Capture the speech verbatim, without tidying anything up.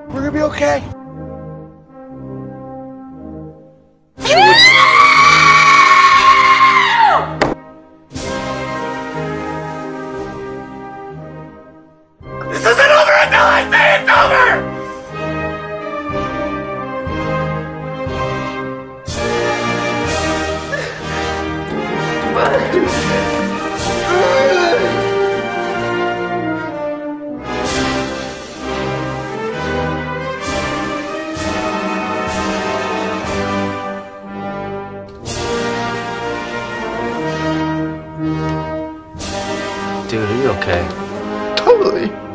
We're gonna be okay. This isn't over until I say it's over! Dude, are you okay? Totally.